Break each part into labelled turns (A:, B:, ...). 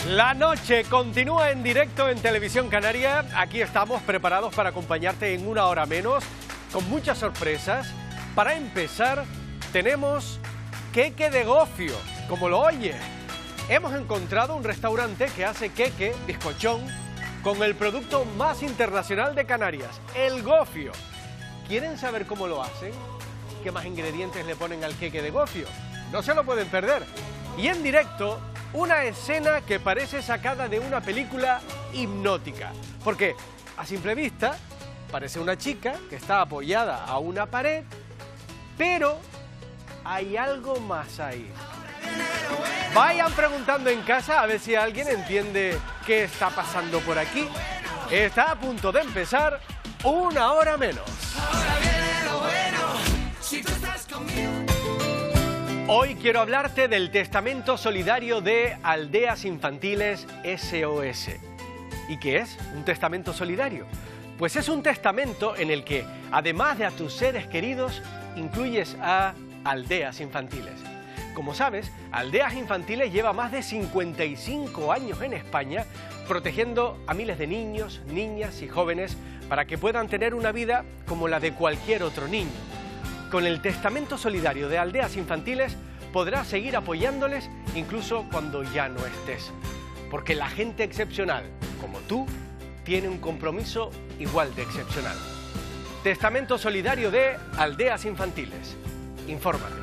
A: La noche continúa en directo en Televisión Canaria. Aquí estamos preparados para acompañarte en una hora menos, con muchas sorpresas. Para empezar, tenemos queque de gofio, como lo oye. Hemos encontrado un restaurante que hace queque, bizcochón, con el producto más internacional de Canarias, el gofio. ¿Quieren saber cómo lo hacen? ¿Qué más ingredientes le ponen al queque de gofio? No se lo pueden perder. Y en directo, una escena que parece sacada de una película hipnótica. Porque, a simple vista, parece una chica que está apoyada a una pared, pero hay algo más ahí. Vayan preguntando en casa a ver si alguien entiende qué está pasando por aquí. Está a punto de empezar una hora menos.
B: Ahora viene lo bueno, si tú estás conmigo.
A: Hoy quiero hablarte del testamento solidario de Aldeas Infantiles SOS. ¿Y qué es un testamento solidario? Pues es un testamento en el que, además de a tus seres queridos, incluyes a Aldeas Infantiles. Como sabes, Aldeas Infantiles lleva más de 55 años en España protegiendo a miles de niños, niñas y jóvenes para que puedan tener una vida como la de cualquier otro niño. Con el testamento solidario de Aldeas Infantiles podrás seguir apoyándoles incluso cuando ya no estés. Porque la gente excepcional, como tú, tiene un compromiso igual de excepcional. Testamento solidario de Aldeas Infantiles. Infórmate.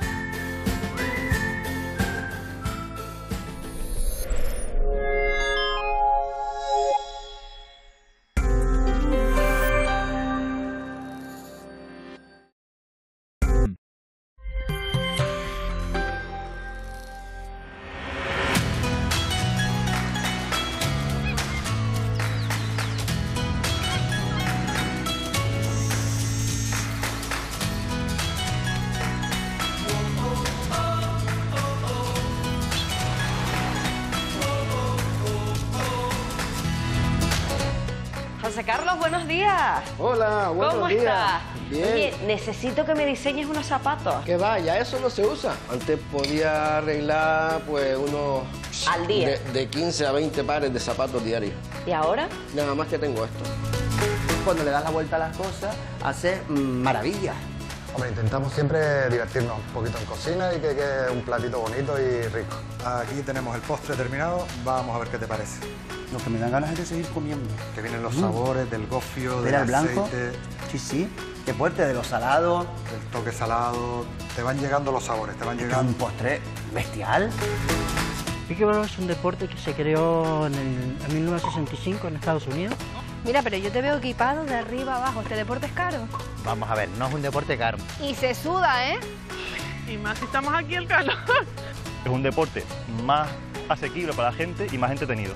C: José Carlos, buenos días.
D: Hola, buenos días.
C: ¿Cómo estás?
D: Bien.
C: Oye, necesito que me diseñes unos zapatos.
D: Que vaya, eso no se usa. Antes podía arreglar pues unos...
C: Al día.
D: De 15 a 20 pares de zapatos diarios.
C: ¿Y ahora?
D: Nada más que tengo esto.
E: Cuando le das la vuelta a las cosas, haces maravillas.
F: Hombre, intentamos siempre divertirnos un poquito en cocina y que quede un platito bonito y rico. Aquí tenemos el postre terminado, vamos a ver qué te parece.
E: Lo que me dan ganas es de seguir comiendo.
F: Que vienen los sabores del gofio, del
E: Mira el blanco.
F: aceite,
E: Sí, sí. Qué fuerte, de los salados.
F: del toque salado. Te van llegando los sabores, te van
E: Es un
F: llegando.
E: postre bestial.
G: Pickleball es un deporte que se creó en 1965 en Estados Unidos.
H: Mira, pero yo te veo equipado de arriba abajo. ¿Este deporte es caro?
I: Vamos a ver, no es un deporte caro.
H: Y se suda, ¿eh?
J: Y más si estamos aquí el calor.
K: Es un deporte más asequible para la gente y más entretenido.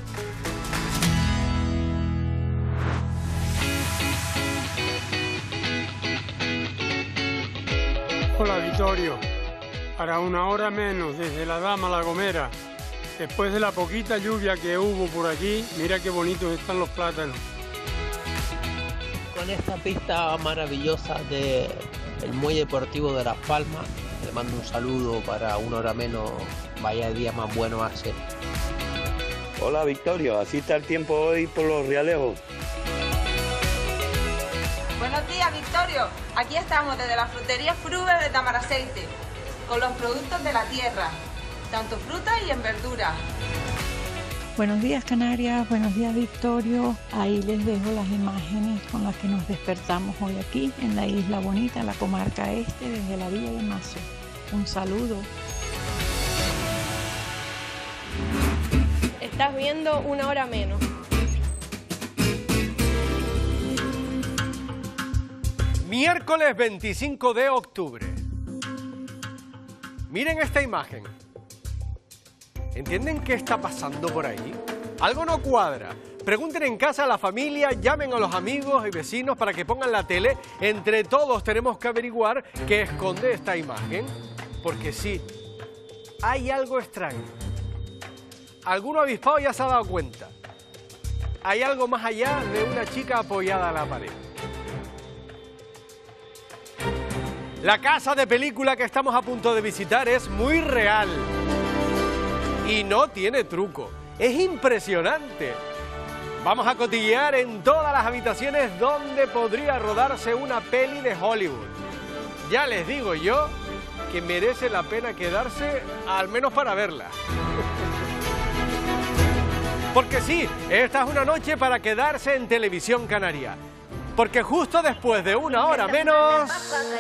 L: Hola, Vittorio. Para una hora menos desde La Dama a La Gomera, después de la poquita lluvia que hubo por aquí, mira qué bonitos están los plátanos.
M: Con esta pista maravillosa del Muelle Deportivo de Las Palmas, le mando un saludo para una hora menos, vaya día más bueno hace.
N: Hola Victorio, así está el tiempo hoy por los Realejos.
O: Buenos días, Victorio. Aquí estamos desde la frutería Fruver de Tamaraceite, con los productos de la tierra, tanto frutas y en verduras.
P: Buenos días, Canarias. Buenos días, Victorio. Ahí les dejo las imágenes con las que nos despertamos hoy aquí, en la Isla Bonita, la comarca este, desde la Villa de Mazo. Un saludo.
H: Estás viendo una hora menos.
A: Miércoles 25 de octubre. Miren esta imagen. ¿Entienden qué está pasando por ahí? Algo no cuadra. Pregunten en casa a la familia, llamen a los amigos y vecinos para que pongan la tele. Entre todos tenemos que averiguar qué esconde esta imagen. Porque sí, hay algo extraño. Alguno avispado ya se ha dado cuenta. Hay algo más allá de una chica apoyada a la pared. La casa de película que estamos a punto de visitar es muy real y no tiene truco. Es impresionante. Vamos a cotillear en todas las habitaciones donde podría rodarse una peli de Hollywood. Ya les digo yo que merece la pena quedarse, al menos para verla. Porque sí, esta es una noche para quedarse en Televisión Canaria. Porque justo después de una hora menos,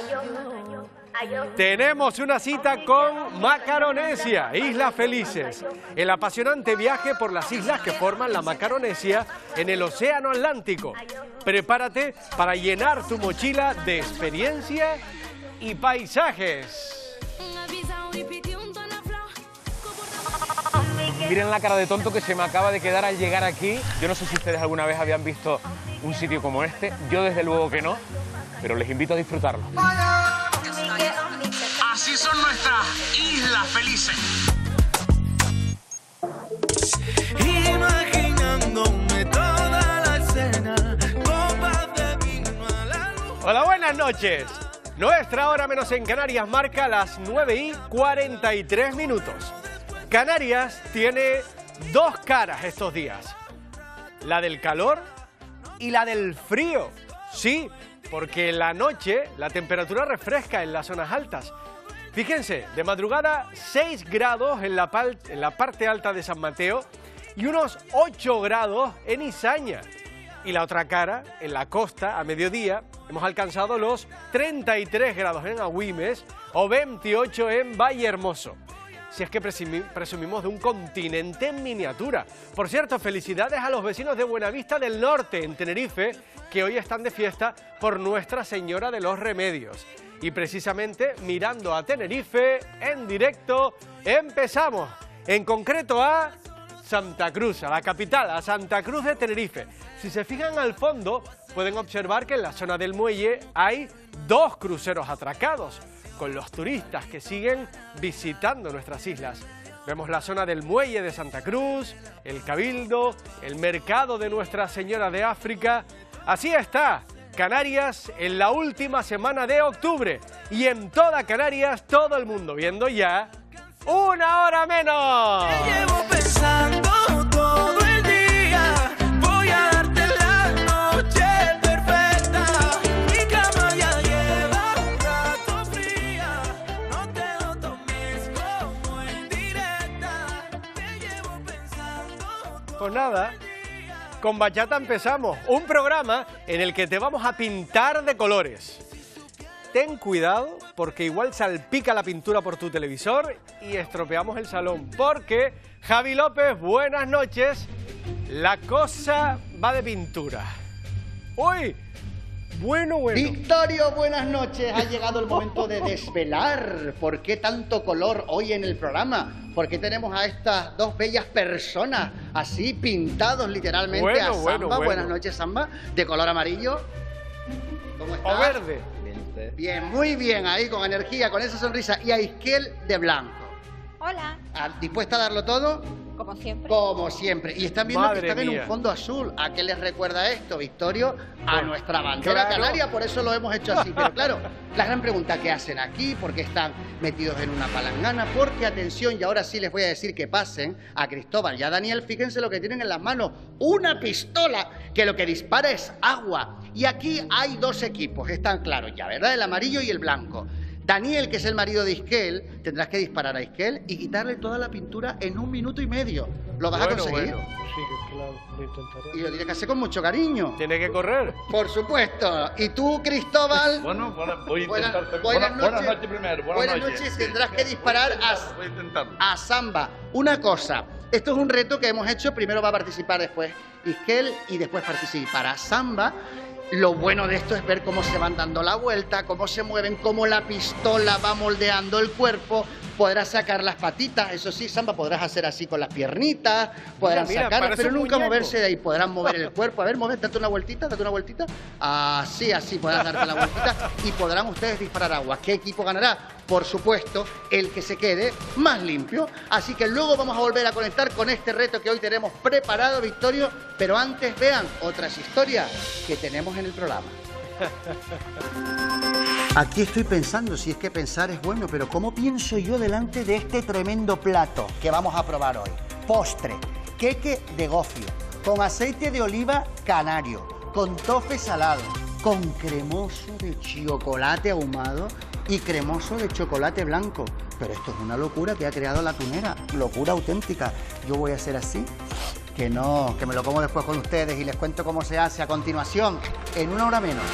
A: tenemos una cita con Macaronesia, Islas Felices. El apasionante viaje por las islas que forman la Macaronesia en el Océano Atlántico. Prepárate para llenar tu mochila de experiencia y paisajes.
Q: Miren la cara de tonto que se me acaba de quedar al llegar aquí. Yo no sé si ustedes alguna vez habían visto un sitio como este. Yo desde luego que no, pero les invito a disfrutarlo.
B: Así son nuestras islas felices. Imaginándome toda la escena, copas de vino a la luz.
A: Hola, buenas noches. Nuestra hora menos en Canarias marca las 9:43. Canarias tiene dos caras estos días, la del calor y la del frío. Sí, porque en la noche la temperatura refresca en las zonas altas. Fíjense, de madrugada 6 grados en la parte alta de San Mateo y unos 8 grados en Izaña. Y la otra cara, en la costa, a mediodía, hemos alcanzado los 33 grados en Agüimes o 28 en Vallehermoso. Si es que presumimos de un continente en miniatura. Por cierto, felicidades a los vecinos de Buenavista del Norte, en Tenerife, que hoy están de fiesta por Nuestra Señora de los Remedios. Y precisamente, mirando a Tenerife, en directo, empezamos. En concreto a Santa Cruz, a la capital, a Santa Cruz de Tenerife. Si se fijan al fondo, pueden observar que en la zona del muelle hay 2 cruceros atracados, con los turistas que siguen visitando nuestras islas. Vemos la zona del muelle de Santa Cruz, el Cabildo, el mercado de Nuestra Señora de África. Así está Canarias en la última semana de octubre. Y en toda Canarias, todo el mundo viendo ya una hora menos.
B: Te llevo pensando todo el día. Voy a darte la noche perfecta. Mi cama ya lleva un rato fría. No te lo tomes como en directa. Te llevo pensando.
A: Pues nada, con bachata empezamos. Un programa en el que te vamos a pintar de colores. Ten cuidado porque igual salpica la pintura por tu televisor y estropeamos el salón. Porque, Javi López, buenas noches, la cosa va de pintura. ¡Uy! Bueno.
R: Victorio, buenas noches. Ha llegado el momento de desvelar por qué tanto color hoy en el programa. ¿Por qué tenemos a estas dos bellas personas así pintados literalmente a Samba? Buenas noches, Samba. De color amarillo. ¿Cómo estás?
A: O verde.
R: Bien, muy bien, ahí con energía, con esa sonrisa. Y a Isquel de blanco.
H: Hola.
R: ¿Dispuesta a darlo todo?
H: Como siempre.
R: Como siempre. Y están viendo
A: Madre
R: que están
A: mía.
R: en un fondo azul. ¿A qué les recuerda esto, Victorio? A nuestra bandera
A: claro.
R: canaria, por eso lo hemos hecho así. Pero claro, la gran pregunta, ¿qué hacen aquí? ¿Por qué están metidos en una palangana? Porque, atención, y ahora sí les voy a decir que pasen a Cristóbal y a Daniel. Fíjense lo que tienen en las manos. Una pistola que lo que dispara es agua. Y aquí hay dos equipos, están claros ya, ¿verdad? El amarillo y el blanco. Daniel, que es el marido de Isquel, tendrás que disparar a Isquel y quitarle toda la pintura en 1 minuto y medio. ¿Lo vas a conseguir?
D: Sí, claro, lo intentaré.
R: Y lo tienes que hacer con mucho cariño.
A: Tiene que correr.
R: Por supuesto. ¿Y tú, Cristóbal?
S: Bueno, voy a intentar.
R: Buenas
S: Buenas noches primero.
R: Buenas noches. Tendrás que disparar a Samba. Una cosa, esto es un reto que hemos hecho. Primero va a participar después Isquel y después participará Samba. Lo bueno de esto es ver cómo se van dando la vuelta, cómo se mueven, cómo la pistola va moldeando el cuerpo. Podrás sacar las patitas, eso sí, Samba, podrás hacer así con las piernitas, podrán sacarlas, pero nunca moverse de ahí. Podrán mover el cuerpo. A ver, date una vueltita, Así, podrás darte la vueltita y podrán ustedes disparar agua. ¿Qué equipo ganará? Por supuesto, el que se quede más limpio. Así que luego vamos a volver a conectar con este reto que hoy tenemos preparado, Victorio. Pero antes vean otras historias que tenemos en el programa. Aquí estoy pensando, si es que pensar es bueno, pero ¿cómo pienso yo delante de este tremendo plato que vamos a probar hoy? Postre. queque de gofio, con aceite de oliva canario, con tofe salado, con cremoso de chocolate ahumado y cremoso de chocolate blanco. Pero esto es una locura que ha creado la tunera, locura auténtica. Yo voy a hacer así, que no, que me lo como después con ustedes y les cuento cómo se hace a continuación, en una hora menos.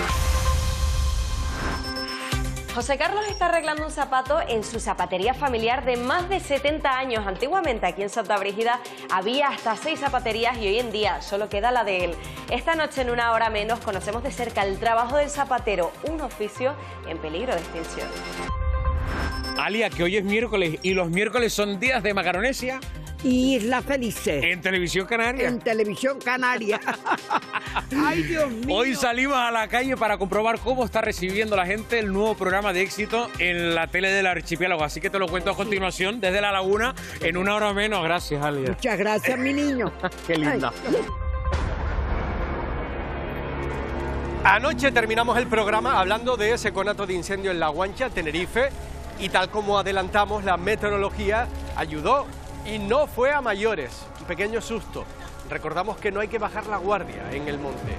C: José Carlos está arreglando un zapato en su zapatería familiar de más de 70 años. Antiguamente aquí en Santa Brígida había hasta 6 zapaterías y hoy en día solo queda la de él. Esta noche en una hora menos conocemos de cerca el trabajo del zapatero, un oficio en peligro de extinción.
Q: Alia, que hoy es miércoles y los miércoles son días de Macaronesia.
T: Y Isla Felices.
Q: En Televisión Canaria.
T: En Televisión Canaria. Ay, Dios mío.
Q: Hoy salimos a la calle para comprobar cómo está recibiendo la gente el nuevo programa de éxito en la tele del archipiélago. Así que te lo cuento a continuación desde La Laguna en una hora menos. Gracias, Alia.
T: Muchas gracias, mi niño.
Q: Qué linda.
A: Anoche terminamos el programa hablando de ese conato de incendio en La Guancha, Tenerife, y tal como adelantamos, la meteorología ayudó y no fue a mayores. Un pequeño susto. Recordamos que no hay que bajar la guardia en el monte.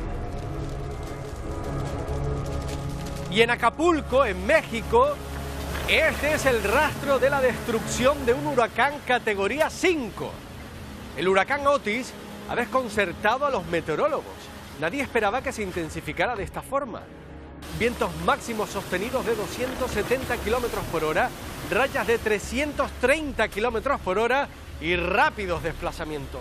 A: Y en Acapulco, en México, este es el rastro de la destrucción de un huracán categoría 5. El huracán Otis ha desconcertado a los meteorólogos. Nadie esperaba que se intensificara de esta forma. Vientos máximos sostenidos de 270 kilómetros por hora, rayas de 330 kilómetros por hora y rápidos desplazamientos.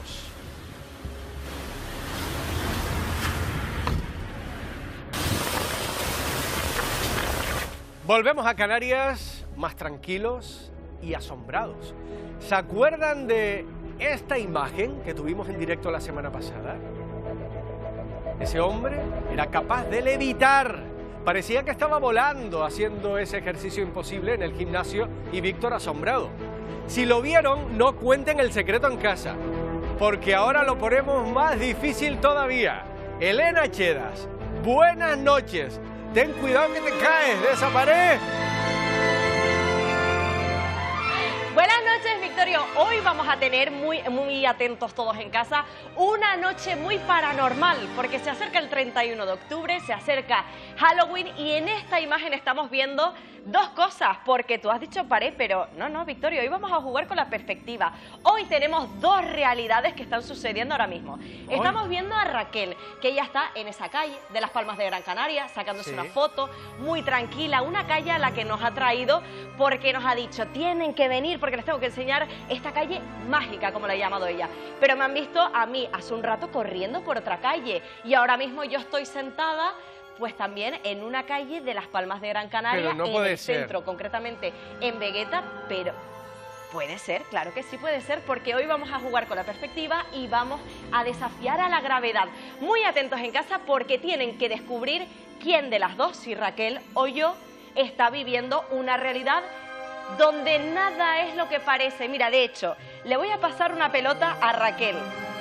A: Volvemos a Canarias más tranquilos y asombrados. ¿Se acuerdan de esta imagen que tuvimos en directo la semana pasada? Ese hombre era capaz de levitar. Parecía que estaba volando haciendo ese ejercicio imposible en el gimnasio y Víctor asombrado. Si lo vieron, no cuenten el secreto en casa, porque ahora lo ponemos más difícil todavía. Elena Chedas, buenas noches. Ten cuidado que te caes de esa pared.
C: Buenas noches, Victorio. Hoy vamos a tener muy atentos todos en casa una noche muy paranormal, porque se acerca el 31 de octubre, se acerca Halloween y en esta imagen estamos viendo dos cosas, porque tú has dicho pared, pero no, Victorio, hoy vamos a jugar con la perspectiva. Hoy tenemos dos realidades que están sucediendo ahora mismo. Estamos viendo a Raquel, que ella está en esa calle de Las Palmas de Gran Canaria, sacándose una foto, muy tranquila, una calle a la que nos ha traído porque nos ha dicho, tienen que venir porque les tengo que enseñar esta calle mágica, como la ha llamado ella. Pero me han visto a mí hace un rato corriendo por otra calle y ahora mismo yo estoy sentada pues también en una calle de Las Palmas de Gran Canaria,
A: no
C: en el centro, concretamente en Vegueta, pero puede ser, claro que sí puede ser, porque hoy vamos a jugar con la perspectiva y vamos a desafiar a la gravedad. Muy atentos en casa porque tienen que descubrir quién de las dos, si Raquel o yo, está viviendo una realidad donde nada es lo que parece. Mira, de hecho, le voy a pasar una pelota a Raquel.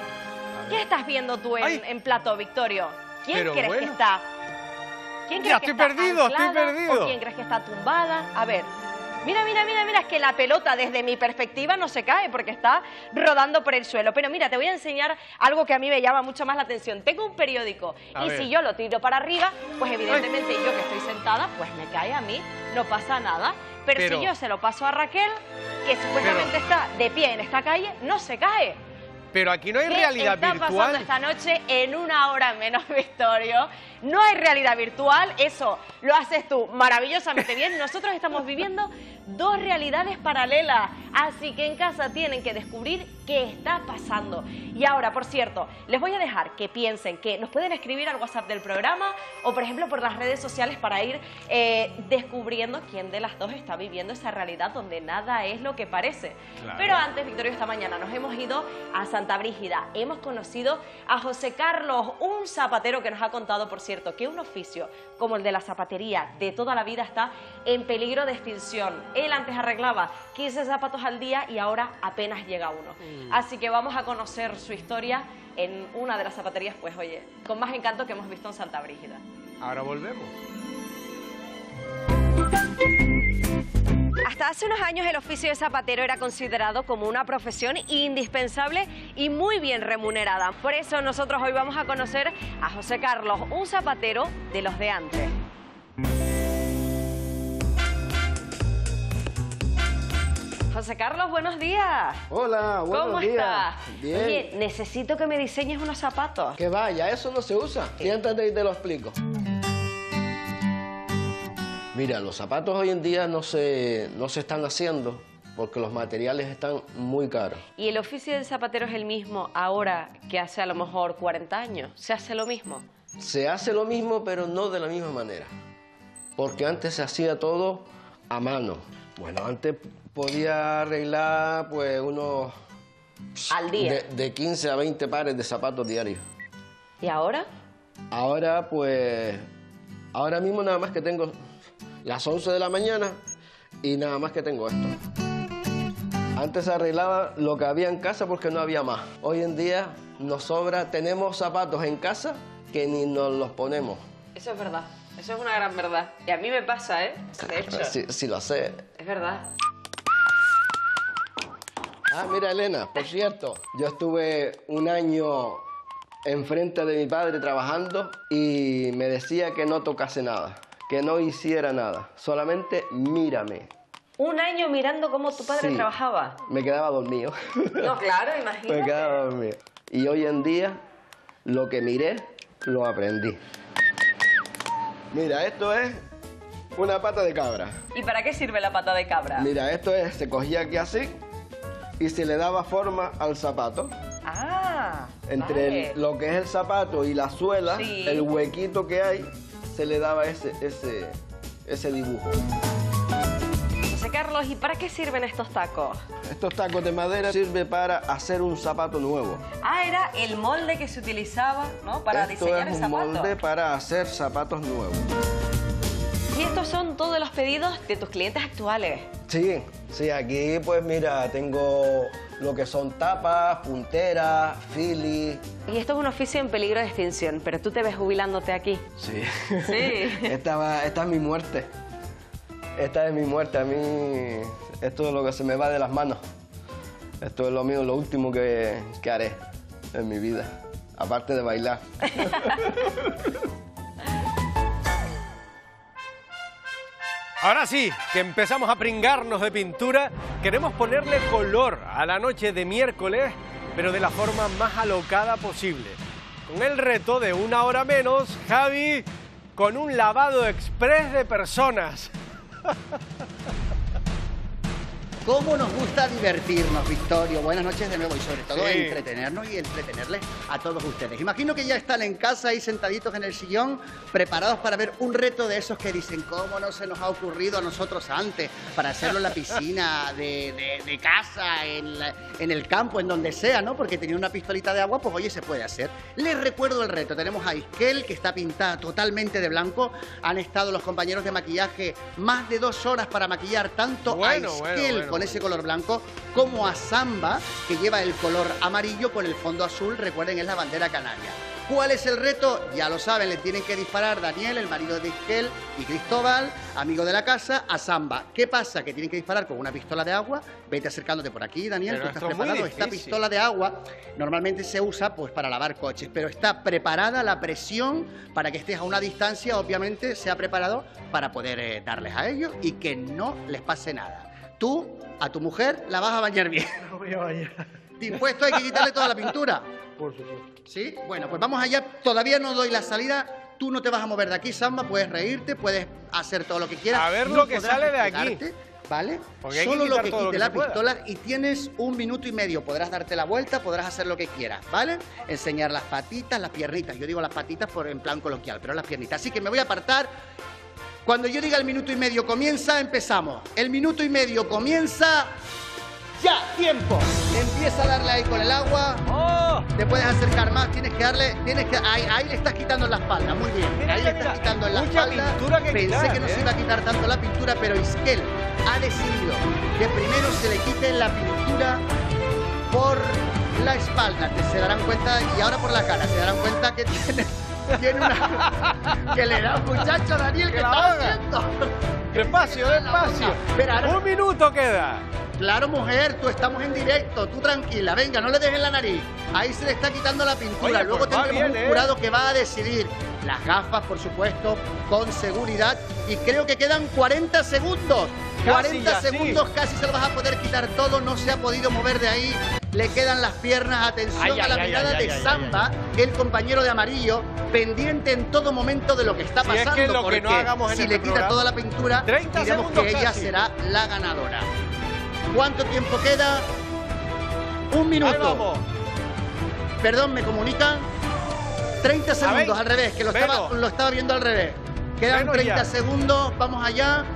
C: ¿Qué estás viendo tú en plató, Victorio? ¿Quién crees que está? ¿Quién crees que está anclada, o quién crees que está tumbada? A ver, mira, es que la pelota desde mi perspectiva no se cae porque está rodando por el suelo. Pero mira, te voy a enseñar algo que a mí me llama mucho más la atención. Tengo un periódico y si yo lo tiro para arriba, pues evidentemente yo que estoy sentada, pues me cae a mí, no pasa nada. Pero si yo se lo paso a Raquel, que supuestamente está de pie en esta calle, no se cae.
A: Pero aquí no hay realidad virtual.
C: ¿Qué está pasando esta noche en una hora menos, Victorio? No hay realidad virtual, eso lo haces tú maravillosamente bien. Nosotros estamos viviendo dos realidades paralelas, así que en casa tienen que descubrir qué está pasando. Y ahora, por cierto, les voy a dejar que piensen, que nos pueden escribir al WhatsApp del programa o, por ejemplo, por las redes sociales para ir descubriendo quién de las dos está viviendo esa realidad donde nada es lo que parece. Claro. Pero antes, Victorio, esta mañana nos hemos ido a Santa Brígida. Hemos conocido a José Carlos, un zapatero que nos ha contado, por cierto, que un oficio como el de la zapatería de toda la vida está en peligro de extinción. Él antes arreglaba 15 zapatos al día y ahora apenas llega uno. Así que vamos a conocer su historia en una de las zapaterías, pues oye, con más encanto que hemos visto en Santa Brígida.
A: Ahora volvemos.
U: Hasta hace unos años el oficio de zapatero era considerado como una profesión indispensable y muy bien remunerada. Por eso nosotros hoy vamos a conocer a José Carlos, un zapatero de los de antes. José Carlos, buenos días.
D: Hola, buenos días.
U: ¿Cómo estás?
D: Bien.
U: Oye, necesito que me diseñes unos zapatos.
D: Que vaya, eso no se usa. Siéntate y te lo explico. Mira, los zapatos hoy en día no se están haciendo porque los materiales están muy caros.
U: ¿Y el oficio del zapatero es el mismo ahora que hace a lo mejor 40 años? ¿Se hace lo mismo?
D: Se hace lo mismo, pero no de la misma manera. Porque antes se hacía todo a mano. Bueno, antes podía arreglar pues unos...
U: ¿Al día?
D: De 15 a 20 pares de zapatos diarios.
U: ¿Y ahora?
D: Ahora pues... Ahora mismo nada más que tengo las 11 de la mañana y nada más que tengo esto. Antes se arreglaba lo que había en casa porque no había más. Hoy en día nos sobra, tenemos zapatos en casa que ni nos los ponemos.
U: Eso es verdad, eso es una gran verdad. Y a mí me pasa, ¿eh? De hecho.
D: Sí lo sé.
U: Es verdad.
D: Ah, mira, Elena, por cierto, yo estuve un año enfrente de mi padre trabajando y me decía que no tocase nada, que no hiciera nada, solamente mírame.
U: Un año mirando cómo tu padre
D: Sí.
U: trabajaba.
D: Me quedaba dormido.
U: No, claro, imagínate.
D: Me quedaba dormido. Y hoy en día, lo que miré, lo aprendí. Mira, esto es una pata de cabra.
U: ¿Y para qué sirve la pata de cabra?
D: Mira, esto es, se cogía aquí así y se le daba forma al zapato.
U: Ah,
D: Entre
U: vale.
D: lo que es el zapato y la suela,
U: Sí.
D: el huequito que hay, se le daba ese dibujo.
U: José Carlos, ¿y para qué sirven estos tacos?
D: Estos tacos de madera sirven para hacer un zapato nuevo.
U: Ah, era el molde que se utilizaba, ¿no? Para
D: Esto
U: diseñar
D: es
U: el
D: un
U: zapato.
D: molde para hacer zapatos nuevos.
U: Y estos son todos los pedidos de tus clientes actuales.
D: Sí, sí, aquí pues mira, tengo lo que son tapas, punteras, filis.
U: Y esto es un oficio en peligro de extinción, pero tú te ves jubilándote aquí.
D: Sí.
U: Sí.
D: Esta es mi muerte. Esta es mi muerte. A mí esto es lo que se me va de las manos. Esto es lo mío, lo último que haré en mi vida, aparte de bailar.
A: Ahora sí, que empezamos a pringarnos de pintura, queremos ponerle color a la noche de miércoles, pero de la forma más alocada posible. Con el reto de una hora menos, Javi, con un lavado express de personas.
R: ¿Cómo nos gusta divertirnos, Victorio? Buenas noches de nuevo y sobre todo
A: Sí.
R: entretenernos y entretenerles a todos ustedes. Imagino que ya están en casa ahí sentaditos en el sillón, preparados para ver un reto de esos que dicen, ¿cómo no se nos ha ocurrido a nosotros antes para hacerlo en la piscina de casa, en el campo, en donde sea, ¿no? Porque tenía una pistolita de agua, pues oye, se puede hacer. Les recuerdo el reto. Tenemos a Isquel, que está pintada totalmente de blanco. Han estado los compañeros de maquillaje más de 2 horas para maquillar tanto a Isquel con ese color blanco, como a Samba, que lleva el color amarillo con el fondo azul. Recuerden, es la bandera canaria. ¿Cuál es el reto? Ya lo saben, le tienen que disparar Daniel, el marido de Isquel, y Cristóbal, amigo de la casa, a Samba. ¿Qué pasa? Que tienen que disparar con una pistola de agua. Vete acercándote por aquí, Daniel,
A: Pero
R: tú estás
A: esto es muy
R: preparado. Esta
A: difícil.
R: pistola de agua normalmente se usa pues para lavar coches, pero está preparada la presión para que estés a una distancia, obviamente se ha preparado para poder darles a ellos y que no les pase nada. Tú, a tu mujer, la vas a bañar bien.
G: No voy a bañar.
R: Dispuesto, hay que quitarle toda la pintura.
G: Por supuesto.
R: ¿Sí? Bueno, pues vamos allá. Todavía no doy la salida. Tú no te vas a mover de aquí, Samba. Puedes reírte, puedes hacer todo lo que quieras.
A: A ver
R: No
A: lo que
R: podrás
A: sale de aquí.
R: despegarte, ¿vale?
A: Porque hay que
R: Solo lo
A: quitar
R: que
A: todo lo
R: quite
A: que
R: la
A: se pueda.
R: pistola y tienes 1 minuto y medio. Podrás darte la vuelta, podrás hacer lo que quieras, ¿vale? Enseñar las patitas, las piernitas. Yo digo las patitas en plan coloquial, pero las piernitas. Así que me voy a apartar. Cuando yo diga el minuto y medio comienza, empezamos. El minuto y medio comienza... ¡Ya! ¡Tiempo! Empieza a darle ahí con el agua.
A: ¡Oh!
R: Te puedes acercar más, tienes que darle... Ahí le estás quitando en la espalda, muy bien.
A: Mira,
R: Ahí
A: mira,
R: le estás
A: mira.
R: quitando en la
A: Mucha
R: espalda.
A: pintura que
R: Pensé
A: quitar,
R: que no se
A: ¿eh?
R: iba a quitar tanto la pintura, pero Isquel ha decidido que primero se le quite la pintura por la espalda. Se darán cuenta, y ahora por la cara, se darán cuenta que tiene Tiene una... que le da un muchacho a Daniel que
A: la
R: está
A: haga.
R: haciendo.
A: Despacio, despacio.
R: Espera, ahora-
A: Un minuto queda.
R: Claro, mujer, tú estamos en directo, tú tranquila, venga, no le dejes la nariz. Ahí se le está quitando la pintura.
A: Oye,
R: Luego
A: pues va
R: tendremos
A: bien,
R: un jurado que va a decidir. Las gafas, por supuesto, con seguridad. Y creo que quedan 40 segundos.
A: Casi
R: 40
A: ya, sí.
R: segundos, casi se lo vas a poder quitar todo. No se ha podido mover de ahí. Le quedan las piernas. Atención
A: Ay,
R: a la
A: ay,
R: mirada
A: ay,
R: de
A: ay,
R: Samba, el compañero de amarillo, pendiente en todo momento de lo que está
A: Si es
R: pasando.
A: que lo que
R: porque
A: no hagamos en
R: si
A: este
R: le quita
A: programa,
R: toda la pintura,
A: 30
R: diremos
A: segundos
R: que ella
A: casi.
R: será la ganadora. ¿Cuánto tiempo queda? Un minuto.
A: Ahí vamos.
R: Perdón, me comunican. 30 segundos,
A: Veis,
R: al revés, que lo estaba viendo al revés. Quedan
A: Menos
R: 30
A: ya.
R: segundos, vamos allá.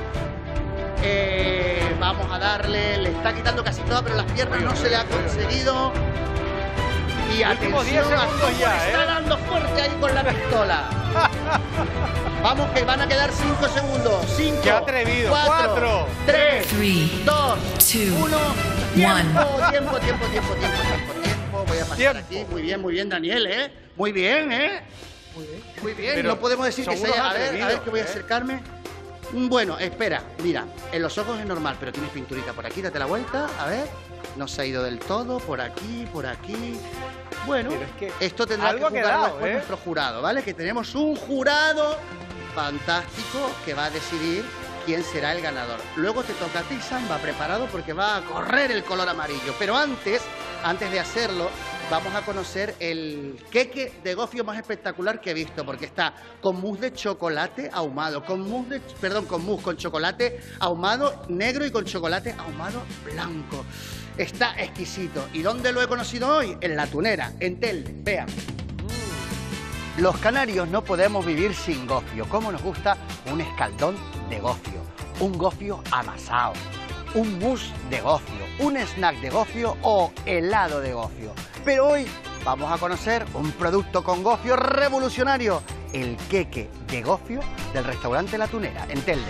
R: Vamos a darle, le está quitando casi toda, pero las piernas no se le ha conseguido. Y
A: Últimos 10
R: atención a
A: segundos
R: cómo
A: ya,
R: está dando fuerte ahí con la pistola. Vamos, que van a quedar 5 segundos. 5,
A: Qué atrevido.
R: 4,
A: Cuatro.
R: 3,
F: Three,
R: 2, 1.
F: 2,
R: Tiempo. Voy a pasar
A: Tiempo.
R: aquí. Muy bien, Daniel, ¿eh? Muy bien, ¿eh? Muy bien.
A: Pero
R: No podemos decir que
A: son
R: se haya...
A: unos
R: A ver,
A: atrevidos,
R: que voy a
A: ¿eh?
R: acercarme. Bueno, espera, mira, en los ojos es normal, pero tienes pinturita por aquí, date la vuelta, a ver, no se ha ido del todo, por aquí, bueno,
A: Pero es que
R: esto tendrá
A: algo
R: que
A: ha
R: jugar
A: quedado,
R: después
A: ¿eh?
R: nuestro jurado, ¿vale? Que tenemos un jurado fantástico que va a decidir quién será el ganador. Luego te toca a ti, Samba, preparado porque va a correr el color amarillo, pero antes de hacerlo, vamos a conocer el queque de gofio más espectacular que he visto, porque está con mousse de chocolate ahumado, con mousse con chocolate ahumado negro y con chocolate ahumado blanco. Está exquisito. ¿Y dónde lo he conocido hoy? En La Tunera, en Telde. Vean. Los canarios no podemos vivir sin gofio. ¿Cómo nos gusta un escaldón de gofio? Un gofio amasado, un mousse de gofio, un snack de gofio o helado de gofio. Pero hoy vamos a conocer un producto con gofio revolucionario, el queque de gofio del restaurante La Tunera, en Telde.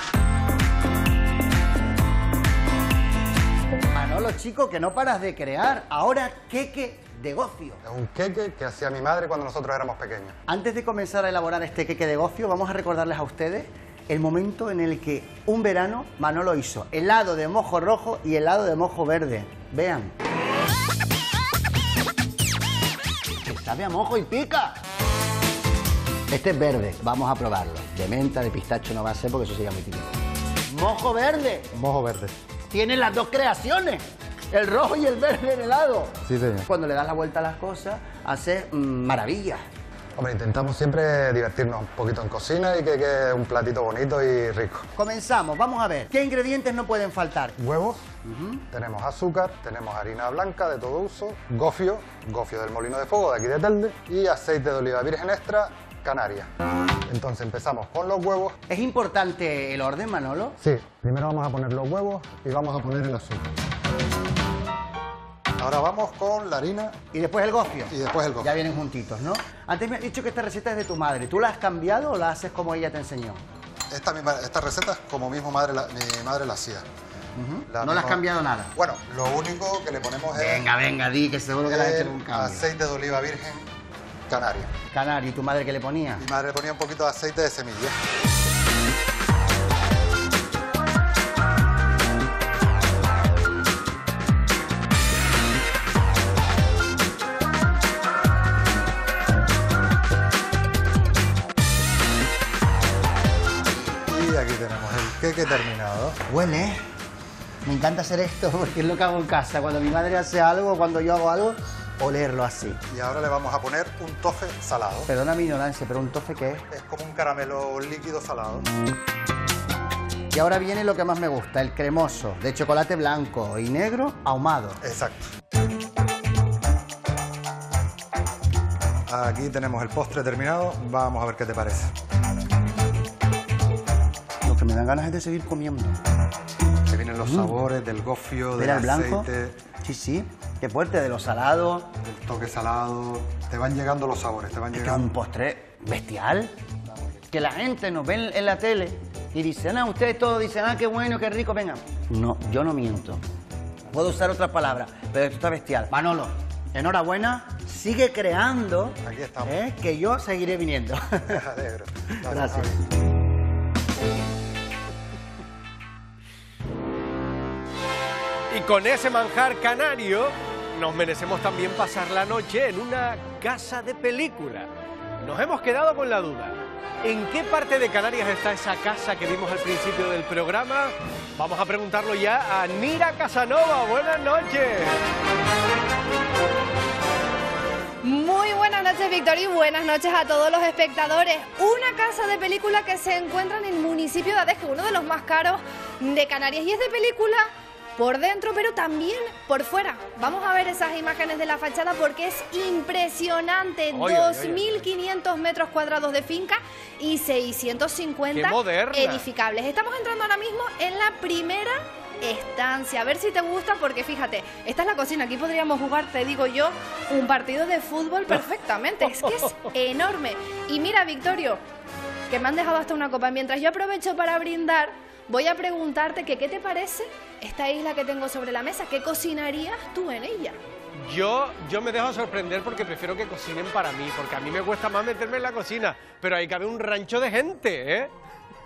R: Manolo, chico, que no paras de crear. Ahora queque de gofio.
V: Es un queque que hacía mi madre cuando nosotros éramos pequeños.
R: Antes de comenzar a elaborar este queque de gofio, vamos a recordarles a ustedes el momento en el que un verano Manolo hizo helado de mojo rojo y helado de mojo verde. Vean. Que sabe a mojo y pica. Este es verde, vamos a probarlo. De menta, de pistacho no va a ser porque eso sería muy típico. Mojo verde.
V: Mojo verde.
R: Tiene las dos creaciones, el rojo y el verde en helado.
V: Sí, señor.
R: Cuando le das la vuelta a las cosas, hace maravillas.
V: Hombre, intentamos siempre divertirnos un poquito en cocina y que quede un platito bonito y rico.
R: Comenzamos, vamos a ver. ¿Qué ingredientes no pueden faltar?
V: Huevos, tenemos azúcar, tenemos harina blanca de todo uso, gofio del molino de fuego de aquí de Telde y aceite de oliva virgen extra, Canarias. Entonces empezamos con los huevos.
R: ¿Es importante el orden, Manolo?
V: Sí, primero vamos a poner los huevos y vamos a poner el azúcar. Ahora vamos con la harina.
R: Y después el gofio.
V: Y después el gofio.
R: Ya vienen juntitos, ¿no? Antes me has dicho que esta receta es de tu madre. ¿Tú la has cambiado o la haces como ella te enseñó?
V: Esta receta es como mi madre la hacía.
R: No la has cambiado nada.
V: Bueno, lo único que le ponemos es...
R: Venga, di, que seguro que le has hecho un cambio.
V: Aceite de oliva virgen Canarias.
R: Canario, ¿y tu madre qué le ponía?
V: Mi madre le ponía un poquito de aceite de semilla. Y aquí tenemos el queque terminado.
R: Huele, ¿eh? Me encanta hacer esto porque es lo que hago en casa. Cuando mi madre hace algo, cuando yo hago algo, olerlo así.
V: Y ahora le vamos a poner un tofe salado.
R: Perdona mi ignorancia, pero ¿un tofe qué es?
V: Es como un caramelo líquido salado.
R: Y ahora viene lo que más me gusta, el cremoso, de chocolate blanco y negro ahumado.
V: Exacto. Aquí tenemos el postre terminado. Vamos a ver qué te parece.
R: Lo que me dan ganas es de seguir comiendo.
V: Que vienen los sabores del gofio, del
R: ¿Mira el blanco?
V: aceite.
R: Sí, qué fuerte, de lo salado.
V: El toque salado. Te van llegando los sabores, te van
R: Es que es
V: llegando.
R: un postre bestial. Que la gente nos ve en la tele y dicen, ustedes todos dicen, qué bueno, qué rico, venga. No, yo no miento. Puedo usar otras palabras, pero esto está bestial. Manolo,
E: enhorabuena, sigue creando,
V: Aquí estamos.
E: que yo seguiré viniendo.
V: Me alegro.
E: Gracias.
A: Y con ese manjar canario nos merecemos también pasar la noche en una casa de película. Nos hemos quedado con la duda. ¿En qué parte de Canarias está esa casa que vimos al principio del programa? Vamos a preguntarlo ya a Nira Casanova. Buenas noches.
H: Muy buenas noches, Victoria, y buenas noches a todos los espectadores. Una casa de película que se encuentra en el municipio de Adeje, uno de los más caros de Canarias, y es de película por dentro, pero también por fuera. Vamos a ver esas imágenes de la fachada porque es impresionante. 2.500 metros cuadrados de finca y 650 edificables. Estamos entrando ahora mismo en la primera estancia. A ver si te gusta, porque fíjate, esta es la cocina. Aquí podríamos jugar, te digo yo, un partido de fútbol perfectamente. Es que es enorme. Y mira, Victorio, que me han dejado hasta una copa. Mientras yo aprovecho para brindar, voy a preguntarte que qué te parece esta isla que tengo sobre la mesa. ¿Qué cocinarías tú en ella?
A: Yo me dejo sorprender porque prefiero que cocinen para mí, porque a mí me cuesta más meterme en la cocina, pero ahí cabe un rancho de gente, ¿eh?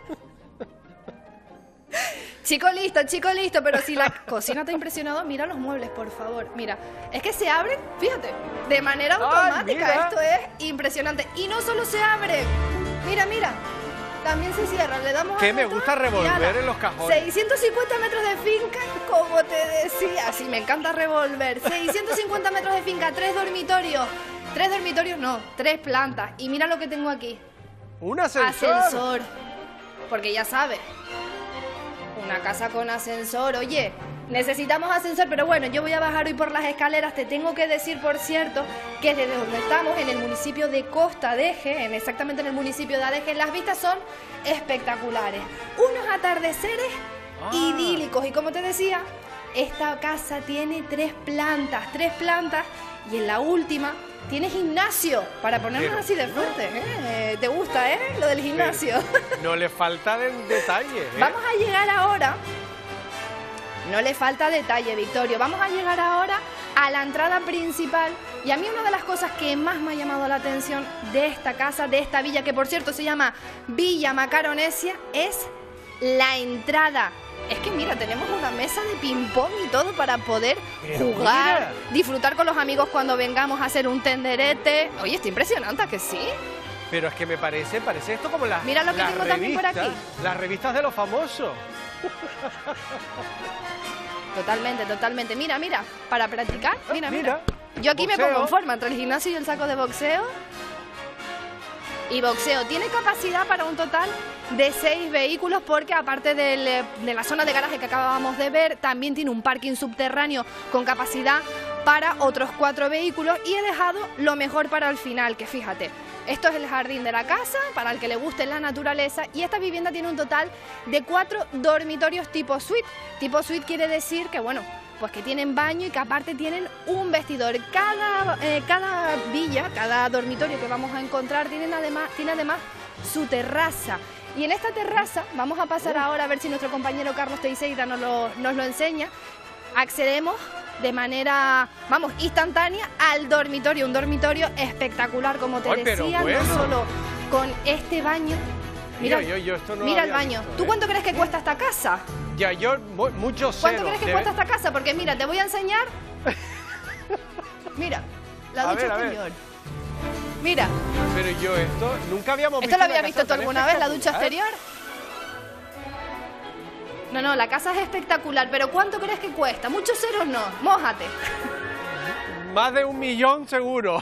H: Chico listo, pero si la cocina te ha impresionado, mira los muebles, por favor. Mira, es que se abren, fíjate, de manera automática.
A: Mira.
H: Esto es impresionante. Y no solo se abre, mira, también se cierra. Le damos
A: que me gusta revolver en los cajones.
H: 650 metros de finca, como te decía. Sí, me encanta revolver. 650 metros de finca, 3 dormitorios. 3 dormitorios no, 3 plantas. Y mira lo que tengo aquí.
A: Un ascensor.
H: Ascensor. Porque ya sabes, una casa con ascensor. Oye, necesitamos ascensor, pero bueno, yo voy a bajar hoy por las escaleras. Te tengo que decir, por cierto, que desde donde estamos, en el municipio de Costa Adeje, exactamente en el municipio de Adeje, las vistas son espectaculares. Unos atardeceres idílicos. Y como te decía, esta casa tiene 3 plantas, y en la última tiene gimnasio, para ponernos así de fuerte. ¿Te gusta, lo del gimnasio?
A: No le falta detalle,
H: Vamos a llegar ahora. No le falta detalle, Victorio. Vamos a llegar ahora a la entrada principal. Y a mí una de las cosas que más me ha llamado la atención de esta casa, de esta villa, que por cierto se llama Villa Macaronesia, es la entrada. Es que mira, tenemos una mesa de ping-pong y todo para poder jugar, disfrutar con los amigos cuando vengamos a hacer un tenderete. Oye, está impresionante, ¿a que sí?
A: Pero es que me parece esto como las
H: Mira lo que tengo también por aquí.
A: Las revistas de los famosos.
H: Totalmente. Mira, para practicar, mira. Yo aquí me pongo en forma entre el gimnasio y el saco de boxeo. Y boxeo tiene capacidad para un total de 6 vehículos, porque aparte de la zona de garaje que acabábamos de ver, también tiene un parking subterráneo con capacidad para otros 4 vehículos. Y he dejado lo mejor para el final, que fíjate, esto es el jardín de la casa, para el que le guste la naturaleza, y esta vivienda tiene un total de 4 dormitorios tipo suite. Tipo suite quiere decir que, bueno, pues que tienen baño y que aparte tienen un vestidor. Cada villa, cada dormitorio que vamos a encontrar tiene además su terraza. Y en esta terraza, vamos a pasar ahora a ver si nuestro compañero Carlos Teixeira nos lo enseña, accedemos de manera, instantánea al dormitorio. Un dormitorio espectalar, como te decía, no solo con este baño. Mira,
A: esto no
H: mira el baño. ¿Tú cuánto crees que cuesta esta casa?
A: Ya, mucho cero.
H: ¿Cuánto crees que cuesta esta casa? Porque mira, te voy a enseñar. Mira, la ducha exterior. Mira.
A: Pero yo esto nunca habíamos visto.
H: ¿Esto lo habías visto tú alguna vez, la ducha exterior? No, la casa es espectacular, pero ¿cuánto crees que cuesta? Muchos ceros no, mójate.
A: Más de 1 millón seguro.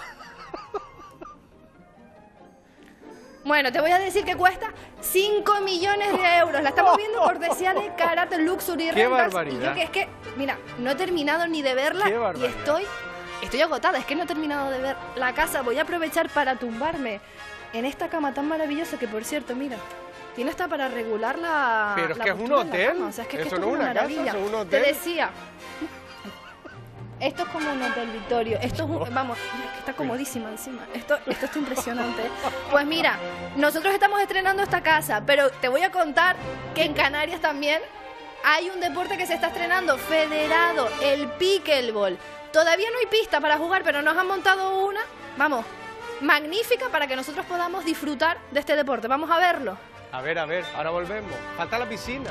H: Bueno, te voy a decir que cuesta 5 millones de euros. La estamos viendo cortesía de Carat Luxury Rentals.
A: ¡Qué barbaridad!
H: Y yo es que, mira, no he terminado ni de verla y estoy agotada. Es que no he terminado de ver la casa. Voy a aprovechar para tumbarme en esta cama tan maravillosa que, por cierto, mira, tiene hasta para regular la...
A: Pero es que es un hotel.
H: O sea, es que
A: eso
H: esto
A: no es una casa, eso es un hotel.
H: Te decía... Esto es como un hotel, Victorio. Esto es un... Vamos, es que está comodísima encima. Esto está impresionante. Pues mira, nosotros estamos estrenando esta casa, pero te voy a contar que en Canarias también hay un deporte que se está estrenando, federado, el pickleball. Todavía no hay pista para jugar, pero nos han montado una, vamos, magnífica para que nosotros podamos disfrutar de este deporte. Vamos a verlo.
A: A ver, ahora volvemos. Falta la piscina.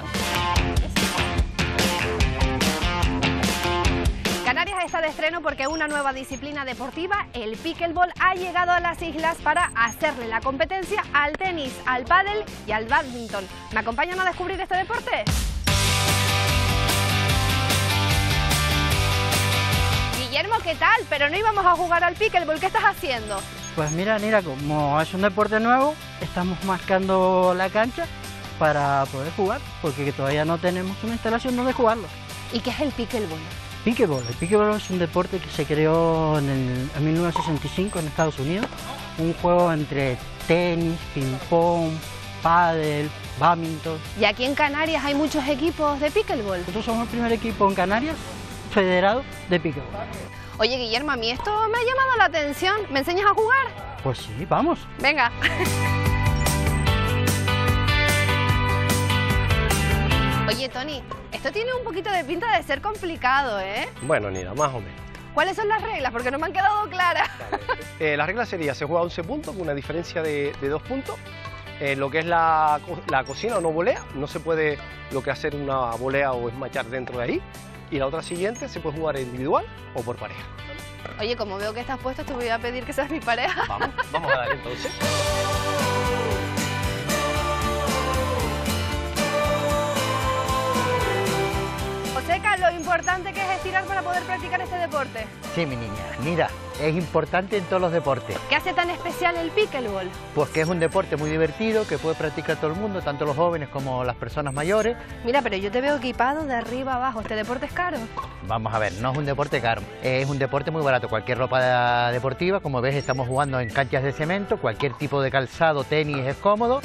U: Canarias está de estreno porque una nueva disciplina deportiva, el pickleball, ha llegado a las islas para hacerle la competencia al tenis, al pádel y al bádminton. ¿Me acompañan a descubrir este deporte? Guillermo, ¿qué tal? Pero no íbamos a jugar al pickleball, ¿qué estás haciendo?
G: Pues mira, como es un deporte nuevo, estamos marcando la cancha para poder jugar, porque todavía no tenemos una instalación donde jugarlo.
U: ¿Y qué es el pickleball?
G: El pickleball es un deporte que se creó en 1965 en Estados Unidos, un juego entre tenis, ping-pong, pádel, bádminton.
U: ¿Y aquí en Canarias hay muchos equipos de pickleball?
G: Nosotros somos el primer equipo en Canarias federado de pickleball.
U: Oye, Guillermo, a mí esto me ha llamado la atención. ¿Me enseñas a jugar?
G: Pues sí, vamos.
U: Venga. Oye, Tony, esto tiene un poquito de pinta de ser complicado, ¿eh?
F: Bueno, Nida, más o menos.
U: ¿Cuáles son las reglas? Porque no me han quedado claras.
F: La regla sería, se juega 11 puntos con una diferencia de 2 puntos. Lo que es la cocina o no volea, no se puede lo que hacer una volea o esmachar dentro de ahí. Y la otra siguiente se puede jugar individual o por pareja.
H: Oye, como veo que estás puesto, te voy a pedir que seas mi pareja.
F: Vamos a dar entonces.
U: Joseca, lo importante que es estirar para poder practicar este deporte.
E: Sí, mi niña. Mira, es importante en todos los deportes.
U: ¿Qué hace tan especial el pickleball?
E: Pues que es un deporte muy divertido, que puede practicar todo el mundo, tanto los jóvenes como las personas mayores.
U: Mira, pero yo te veo equipado de arriba a abajo. ¿Este deporte es caro?
E: Vamos a ver, no es un deporte caro, es un deporte muy barato. Cualquier ropa deportiva, como ves, estamos jugando en canchas de cemento, cualquier tipo de calzado, tenis es cómodo.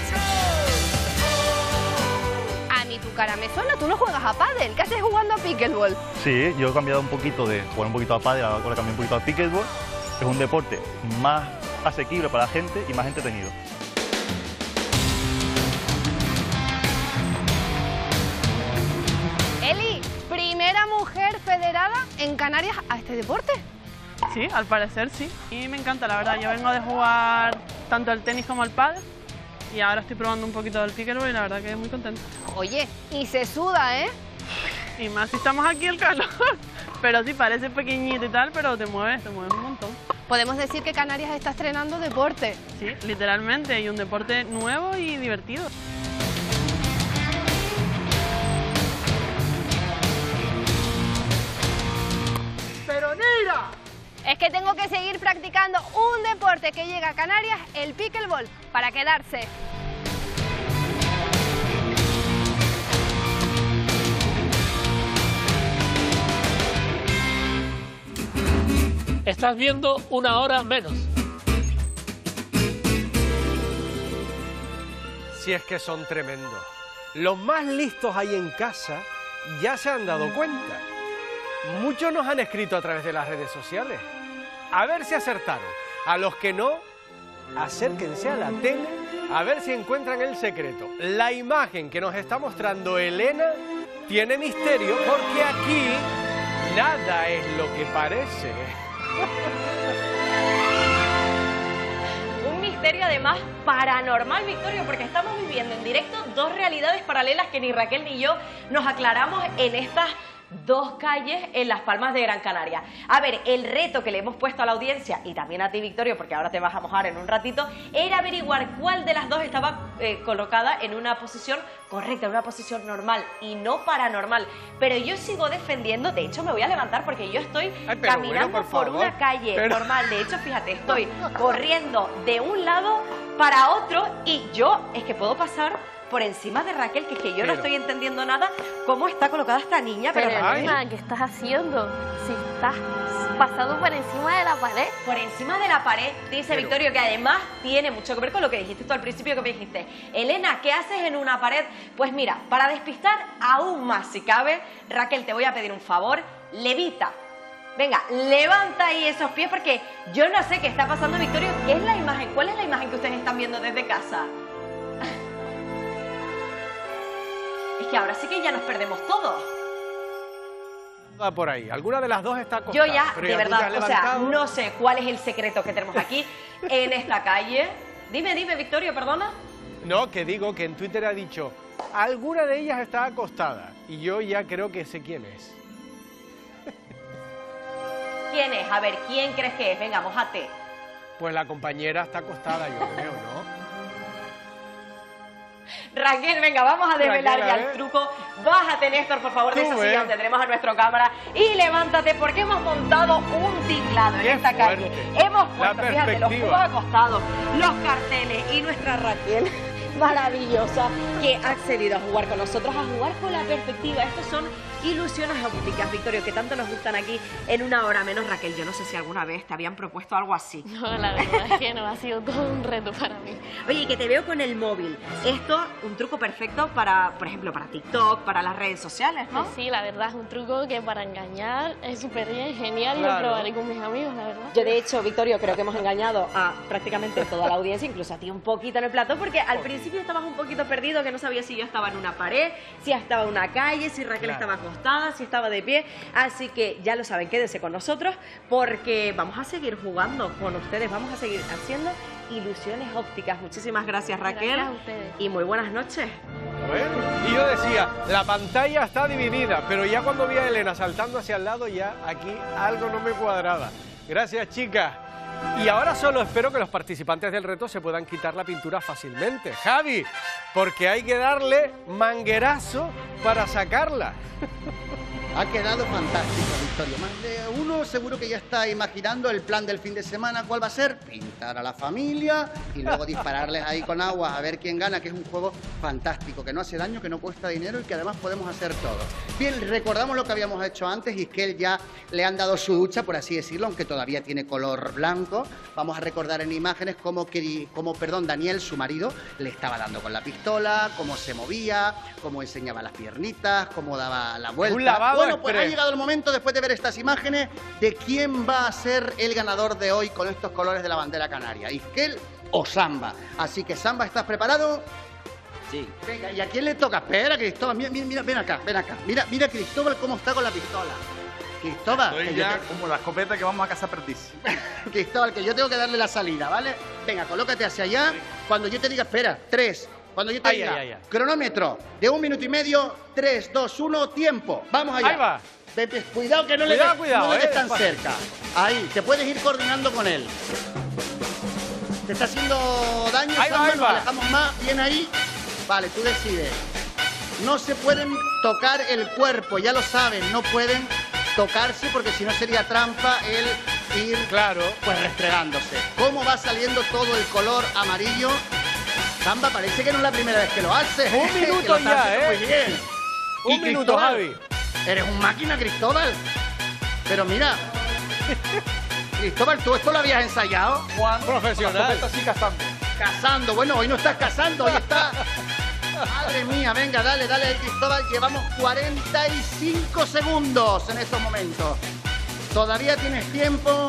U: Tu cara me suena, tú no juegas a pádel, ¿qué haces jugando a pickleball?
K: Sí, yo he cambiado un poquito de jugar un poquito a pádel, ahora cambié un poquito a pickleball. Es un deporte más asequible para la gente y más entretenido.
H: Eli, primera mujer federada en Canarias a este deporte.
J: Sí, al parecer sí. Y me encanta, la verdad. Yo vengo de jugar tanto al tenis como al pádel. Y ahora estoy probando un poquito del pickleball y la verdad que muy contenta.
H: Oye, y se suda, ¿eh?
J: Y más si estamos aquí el calor. Pero sí, parece pequeñito y tal, pero te mueves un montón.
H: Podemos decir que Canarias está estrenando deporte.
J: Sí, literalmente, y un deporte nuevo y divertido.
H: ¡Pero mira! Es que tengo que seguir practicando un deporte que llega a Canarias, el pickleball, para quedarse.
I: Estás viendo Una Hora Menos.
A: Si es que son tremendos. Los más listos ahí en casa ya se han dado cuenta. Muchos nos han escrito a través de las redes sociales. A ver si acertaron. A los que no, acérquense a la tele a ver si encuentran el secreto. La imagen que nos está mostrando Elena tiene misterio porque aquí nada es lo que parece.
C: Un misterio además paranormal, Victorio, porque estamos viviendo en directo dos realidades paralelas que ni Raquel ni yo nos aclaramos en estas dos calles en Las Palmas de Gran Canaria. A ver, el reto que le hemos puesto a la audiencia y también a ti, Victorio, porque ahora te vas a mojar en un ratito, era averiguar cuál de las dos estaba colocada en una posición correcta, en una posición normal y no paranormal. Pero yo sigo defendiendo, de hecho me voy a levantar porque yo estoy caminando por una calle normal. De hecho, fíjate, estoy corriendo de un lado para otro y yo es que puedo pasar por encima de Raquel, que es que yo no estoy entendiendo nada cómo está colocada esta niña.
H: Pero Elena, ¿qué estás haciendo? Si estás pasando por encima de la pared.
C: Por encima de la pared, dice Victorio, que además tiene mucho que ver con lo que dijiste tú al principio, que me dijiste, Elena, ¿qué haces en una pared? Pues mira, para despistar aún más si cabe, Raquel, te voy a pedir un favor, levita. Venga, levanta ahí esos pies porque yo no sé qué está pasando, Victorio. ¿Qué es la imagen? ¿Cuál es la imagen que ustedes están viendo desde casa? Es que ahora sí que ya nos perdemos todos.
A: Por ahí, alguna de las dos está acostada.
C: Yo ya,
A: pero
C: de
A: tú te has
C: verdad, o sea,
A: levantado.
C: no sé cuál es el secreto que tenemos aquí en esta calle. Dime, Victorio, perdona.
A: No, que digo que en Twitter ha dicho, alguna de ellas está acostada. Y yo ya creo que sé quién es.
C: ¿Quién es? A ver, ¿quién crees que es? Venga, mójate.
A: Pues la compañera está acostada, yo creo, ¿no?
C: Raquel, venga, vamos a desvelar
A: Raquel,
C: ya
A: a ver.
C: el truco. Bájate, Néstor, por favor, de
A: Tú
C: esa
A: ves.
C: silla donde tenemos a nuestra cámara y levántate porque hemos montado un tinglado en esta calle. Hemos puesto, fíjate, los
A: perspectiva.
C: cubos acostados, los carteles y nuestra Raquel maravillosa que ha accedido a jugar con nosotros, a jugar con la perspectiva. Estos son ilusiones ópticas, Victorio, que tanto nos gustan aquí en Una Hora Menos. Raquel, yo no sé si alguna vez te habían propuesto algo así.
I: No, la verdad es que no, ha sido todo un reto para mí.
C: Oye, que te veo con el móvil. Esto, un truco perfecto para, por ejemplo, para TikTok, para las redes sociales, ¿no?
I: Pues sí, la verdad es un truco que para engañar es súper bien, genial, y
C: Claro.
I: lo probaré con mis amigos, la verdad.
C: Yo, de hecho, Victorio, creo que hemos engañado a prácticamente toda la audiencia, incluso a ti un poquito en el plató, porque al principio estabas un poquito perdido, que no sabía si yo estaba en una pared, si estaba en una calle, si Raquel
A: Claro.
C: estaba acostada, si estaba de pie. Así que ya lo saben, quédense con nosotros porque vamos a seguir jugando con ustedes, vamos a seguir haciendo ilusiones ópticas. Muchísimas gracias, Raquel.
I: Gracias a ustedes.
C: Y muy buenas noches.
A: Bueno, y yo decía, la pantalla está dividida, pero ya cuando vi a Elena saltando hacia el lado, ya aquí algo no me cuadraba. Gracias, chicas. Y ahora solo espero que los participantes del reto se puedan quitar la pintura fácilmente. Javi, porque hay que darle manguerazo para sacarla.
R: Ha quedado fantástico, Victorio. Más de uno seguro que ya está imaginando el plan del fin de semana. ¿Cuál va a ser? Pintar a la familia y luego dispararles ahí con agua a ver quién gana, que es un juego fantástico, que no hace daño, que no cuesta dinero y que además podemos hacer todo. Bien, recordamos lo que habíamos hecho antes y es que él ya le han dado su ducha, por así decirlo, aunque todavía tiene color blanco. Vamos a recordar en imágenes cómo Daniel, su marido, le estaba dando con la pistola, cómo se movía, cómo enseñaba las piernitas, cómo daba la vuelta.
A: Un lavado
R: Bueno, pues ha llegado el momento, después de ver estas imágenes, de quién va a ser el ganador de hoy con estos colores de la bandera canaria, Isquel o Samba. Así que, Samba, ¿estás preparado?
L: Sí.
R: Venga, ¿y a quién le toca? Espera, Cristóbal, mira, ven acá, ven acá. Mira, Cristóbal, cómo está con la pistola. Cristóbal,
S: Estoy
R: que
S: ya como la escopeta que vamos a cazar perdiz.
R: Cristóbal, que yo tengo que darle la salida, ¿vale? Venga, colócate hacia allá. Cuando yo te diga, espera, 3. Cuando yo te
A: Ay,
R: diga,
A: ay, ay.
R: cronómetro de 1 minuto y medio, 3, 2, 1, tiempo. Vamos allá.
A: Ahí va.
R: Cuidado que no le
A: Cuidado,
R: des tan
A: despacio.
R: cerca. Ahí, te puedes ir coordinando con él. ¿Te está haciendo daño?
A: Ahí va,
R: Samba?
A: ahí
R: Nos
A: va.
R: alejamos más, bien ahí. Vale, tú decides. No se pueden tocar el cuerpo, ya lo saben, no pueden tocarse porque si no sería trampa el ir pues restregándose. ¿Cómo va saliendo todo el color amarillo? Samba, parece que no es la primera vez que lo hace.
A: Un
R: Que
A: minuto
R: lo está
A: ya,
R: haciendo muy bien.
A: Un
R: Y
A: minuto,
R: Cristóbal,
A: Javi.
R: Eres un máquina, Cristóbal. Pero mira, Cristóbal, ¿tú esto lo habías ensayado?
A: Profesional.
S: Así cazando.
R: Cazando, bueno, hoy no estás cazando, hoy está... Madre mía, venga, dale ahí, Cristóbal. Llevamos 45 segundos en estos momentos. Todavía tienes tiempo.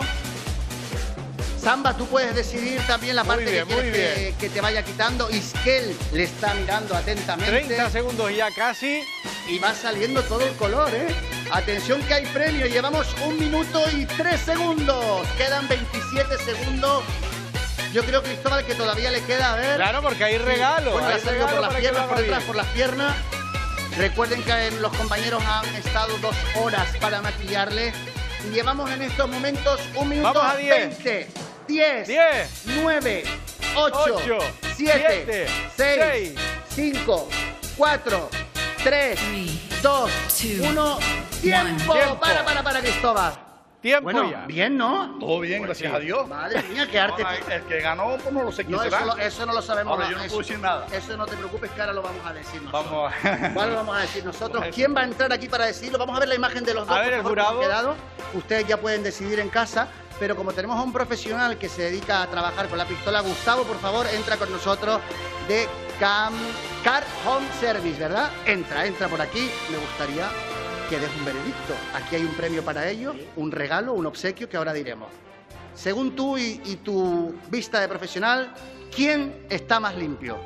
R: Samba, tú puedes decidir también la
A: Muy
R: parte
A: bien,
R: que
A: muy
R: quieres que te vaya quitando. Isquel le está mirando atentamente.
A: 30 segundos ya casi.
R: Y va saliendo todo el color, ¿eh? Atención que hay premio. Llevamos 1 minuto y 3 segundos. Quedan 27 segundos. Yo creo, Cristóbal, que todavía le queda, a ver...
A: Claro, porque hay regalo.
R: Bueno,
A: hay
R: ha salido
A: regalo
R: por las
A: para que
R: piernas,
A: lo
R: por
A: haga
R: detrás,
A: bien.
R: por las piernas. Recuerden que los compañeros han estado 2 horas para maquillarle. Y llevamos en estos momentos 1 minuto
A: Vamos a 10.
R: 20. 10, 9, 8,
A: 8,
R: 7, 6, 5, 4, 3, 2, 1. ¡Tiempo!
A: Tiempo.
R: Para, Cristóbal.
A: Tiempo
R: Bueno,
A: ya.
R: bien, ¿no?
S: Todo bien,
A: Pues
S: gracias
A: sí.
S: a Dios.
R: Madre mía, qué arte.
S: Ahora, el que ganó, pues no lo sé quién
R: No,
S: será.
R: eso no lo sabemos.
S: Ahora, yo no
R: Eso-
S: puedo decir nada.
R: Eso no te preocupes, que ahora lo vamos a decir nosotros.
S: Vamos a...
R: ¿Cuál lo vamos a decir nosotros? ¿Quién va a entrar aquí para decirlo? Vamos a ver la imagen de los dos.
A: A ver,
R: por
A: el
R: favor, cómo han
A: jurado.
R: quedado. Ustedes ya pueden decidir en casa, pero como tenemos a un profesional que se dedica a trabajar con la pistola, Gustavo, por favor, entra con nosotros de Car Home Service, ¿verdad? Entra por aquí. Me gustaría que des un veredicto. Aquí hay un premio para ellos, un regalo, un obsequio que ahora diremos. Según tú y tu vista de profesional, ¿quién está más limpio?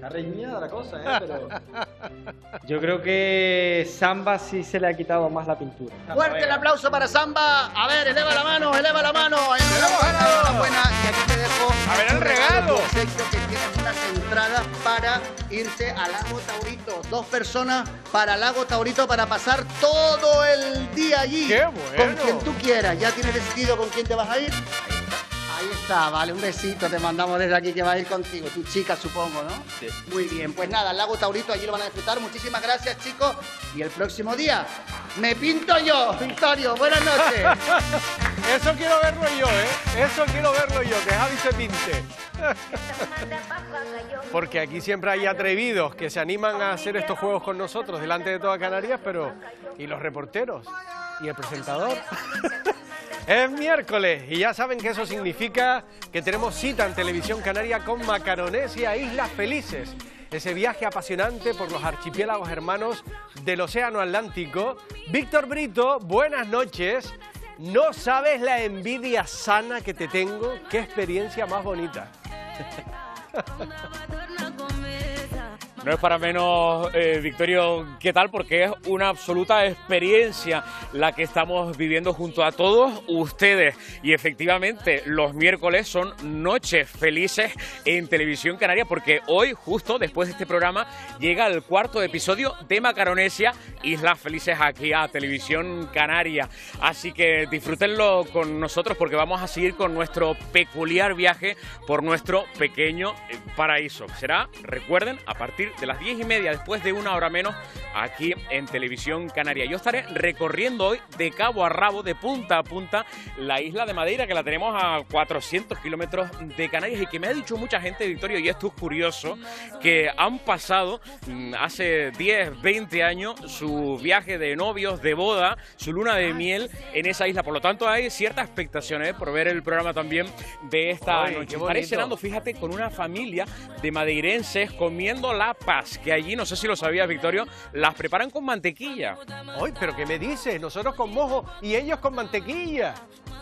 L: Está reñida la cosa, pero...
M: Yo creo que Samba sí se le ha quitado más la pintura.
R: Fuerte el aplauso para Samba. A ver, eleva la mano, eleva la mano. Enhorabuena. Y aquí te dejo
A: a ver el regalo.
R: Que tienes unas entradas para irse a Lago Taurito. 2 personas para Lago Taurito para pasar todo el día allí.
A: ¡Qué bueno!
R: Con quien tú quieras. ¿Ya tienes decidido con quién te vas a ir? Ahí está, vale, un besito te mandamos desde aquí que va a ir contigo, tu chica supongo, ¿no? Sí. Muy bien, pues nada, el Lago Taurito, allí lo van a disfrutar, muchísimas gracias chicos, y el próximo día me pinto yo, Victorio, buenas noches.
A: Eso quiero verlo yo, eso quiero verlo yo, que Javi se pinte. Porque aquí siempre hay atrevidos que se animan a hacer estos juegos con nosotros, delante de toda Canarias, pero... ¿y los reporteros? ¿Y el presentador? Es miércoles y ya saben que eso significa que tenemos cita en Televisión Canaria con Macaronesia Islas Felices. Ese viaje apasionante por los archipiélagos hermanos del Océano Atlántico. Víctor Brito, buenas noches. No sabes la envidia sana que te tengo. Qué experiencia más bonita.
Q: No es para menos, Victorio, ¿qué tal? Porque es una absoluta experiencia la que estamos viviendo junto a todos ustedes. Y efectivamente, los miércoles son noches felices en Televisión Canaria, porque hoy, justo después de este programa, llega el 4º episodio de Macaronesia, Islas Felices, aquí a Televisión Canaria. Así que disfrútenlo con nosotros, porque vamos a seguir con nuestro peculiar viaje por nuestro pequeño paraíso. Será, recuerden, a partir de las 10:30, después de 1 hora menos, aquí en Televisión Canaria. Yo estaré recorriendo hoy de cabo a rabo, de punta a punta, la isla de Madeira, que la tenemos a 400 kilómetros de Canarias, y que me ha dicho mucha gente, Victorio, y esto es curioso, que han pasado hace 10, 20 años su viaje de novios, de boda, su luna de miel en esa isla. Por lo tanto, hay cierta expectación por ver el programa también de esta noche. Estaré cenando, fíjate, con una familia de madeirenses comiendo lapas, que allí, no sé si lo sabías, Victorio, las preparan con mantequilla.
A: ¡Ay, pero qué me dices! Nosotros con mojo y ellos con mantequilla.